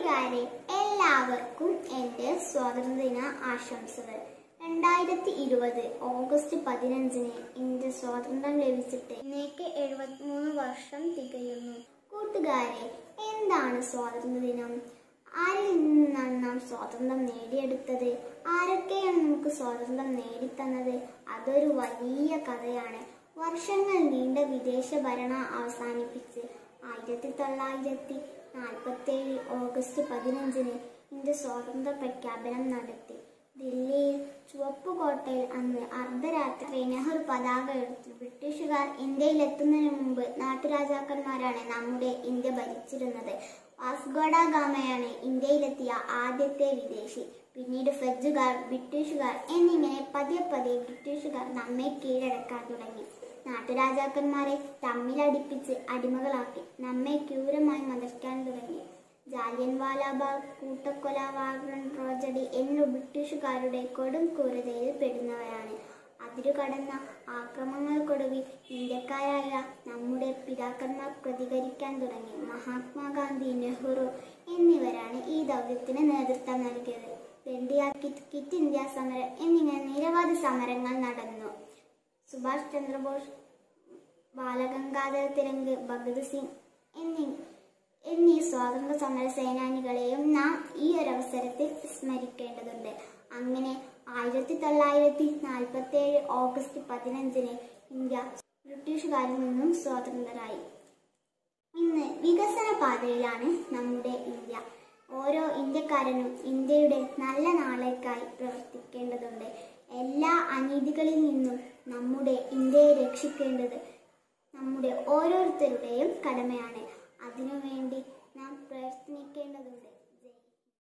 കൂട്ടുകാരെ എല്ലാവർക്കും എൻ്റെ സ്വാതന്ത്ര്യദിന ആശംസകൾ. 2020 ഓഗസ്റ്റ് 15-ന് ഇന്ത്യ സ്വാതന്ത്ര്യം ലഭിച്ചിട്ട് ഇന്നേക്ക് 73 വർഷം തികയുന്നു. കൂട്ടുകാരെ, എന്താണ് സ്വാതന്ത്ര്യദിനം? ആരിൽ നിന്നാണ് നാം സ്വാതന്ത്ര്യം നേടിയെടുത്തത്? ആരൊക്കെയാണ് നമുക്ക് സ്വാതന്ത്ര്യം നേടിത്തന്നത്? അതൊരു വലിയ കഥയാണ്. വർഷങ്ങൾ നീണ്ട വിദേശ ഭരണം അവസാനിപ്പിച്ച് 1947 ഓഗസ്റ്റ് 15-ന് ഇന്ത്യ സ്വാതന്ത്ര്യ പ്രഖ്യാപനം നടത്തി. ദില്ലിയിൽ ചുവപ്പുകോട്ടയിൽ അന്ന് അർദ്ധരാത്രി നെഹ്റു പതാക എടുത്തു. ബ്രിട്ടീഷുകാർ ഇന്ത്യയിലെത്തുന്നതിന് മുമ്പ് നാട്ടുരാജാക്കന്മാരാണ് നമ്മുടെ ഇന്ത്യ ഭരിച്ചിരുന്നത്. വാസ്കോ ഡ ഗാമയാണ് ഇന്ത്യയിലെത്തിയ ആദ്യത്തെ വിദേശി. പിന്നീട് ഫ്രഞ്ചുകാർ, ബ്രിട്ടീഷുകാർ എന്നിങ്ങനെ പതിയെ ബ്രിട്ടീഷുകാർ നമ്മെ കീഴടക്കാൻ തുടങ്ങി. നാട്ടുരാജാക്കന്മാരെ തമ്മിലടിപ്പിച്ച് അടിമകളാക്കി നമ്മെ ക്രൂരമായി മർദ്ദിക്കാൻ തുടങ്ങി. ജാലിയൻവാലാബാഗ് കൂട്ടക്കൊലപാതക ട്രാജഡി എന്നിവ ബ്രിട്ടീഷുകാരുടെ കൊടും ക്രൂരതയിൽ പെടുന്നവയാണ്. അതിരുകടന്ന ആക്രമണങ്ങൾക്കൊടുവിൽ ഇന്ത്യക്കാരായ നമ്മുടെ പിതാക്കന്മാർ പ്രതികരിക്കാൻ തുടങ്ങി. മഹാത്മാഗാന്ധി, നെഹ്റു എന്നിവരാണ് ഈ ദൗത്യത്തിന് നേതൃത്വം നൽകിയത്. ദണ്ഡിയ, ക്വിറ്റ് ഇന്ത്യ സമരം എന്നിങ്ങനെ നിരവധി സമരങ്ങൾ നടന്നു. സുഭാഷ് ചന്ദ്രബോസ്, ബാലഗംഗാധര തിലക്, ഭഗത് സിംഗ് എന്നീ സ്വാതന്ത്ര്യ സമര സേനാനികളെയും നാം ഈ ഒരവസരത്തിൽ സ്മരിക്കേണ്ടതുണ്ട്. അങ്ങനെ 1947 ഓഗസ്റ്റ് 15-ന് ഇന്ത്യ ബ്രിട്ടീഷുകാരിൽ നിന്നും സ്വതന്ത്രരായി. ഇന്ന് വികസന പാതയിലാണ് നമ്മുടെ ഇന്ത്യ. ഓരോ ഇന്ത്യക്കാരനും ഇന്ത്യയുടെ നല്ല നാളേക്കായി പ്രവർത്തിക്കേണ്ടതുണ്ട്. എല്ലാ അനീതികളിൽ നിന്നും നമ്മുടെ ഇന്ത്യയെ രക്ഷിക്കേണ്ടത് നമ്മുടെ ഓരോരുത്തരുടെയും കടമയാണ്. അതിനുവേണ്ടി നാം പ്രയത്നിക്കേണ്ടതുണ്ട്.